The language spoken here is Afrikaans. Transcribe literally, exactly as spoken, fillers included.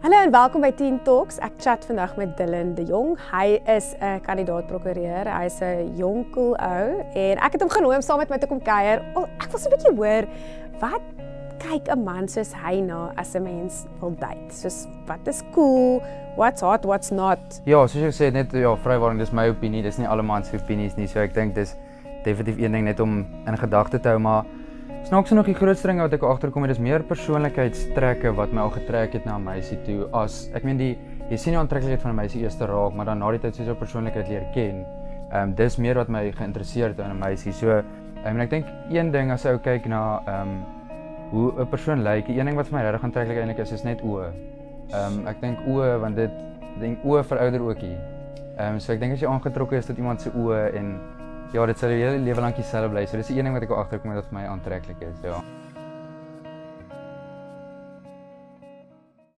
Hallo en welkom by Teen Talks. Ek chat vandag met Dylan de Jong. Hy is 'n kandidaat-prokureur. Hy is 'n jong cool ou en ek het hom genooi om saam met my te kom kuier. Oh, ek wil so 'n bietjie hoor wat kyk 'n man soos hy na as 'n mens wil date. Soos wat is cool, what's hot, what's not. Ja, soos ek sê net ja, vrywaring, dis my opinie, dis nie alle mans se opinies nie. So ek dink dis definitief een ding net om in gedagte te hou, maar snaaks nog die grootste ding wat ek agterkom het is meer persoonlikheidstrekke wat my al getrek het na 'n meisie toe. As ek meen die jy sien die aantreklikheid van 'n meisie eers te raak, maar dan na die tyd soos jou persoonlikheid leer ken. Ehm um, dis meer wat my geïnteresseerd het in 'n meisie. So ek meen ek dink een ding as ou kyk na ehm um, hoe 'n persoon lyk, die een ding wat vir my regtig aantreklik eintlik is, is net oë. Ehm um, ek dink oë want dit dink oë verouder ookie. Ehm um, so ek dink as jy aangetrokke is tot iemand se oë en ja, dit sal jou hele lewe lank dieselfde bly. So dis die een ding wat ek agterkom dat vir my aantreklik is, ja.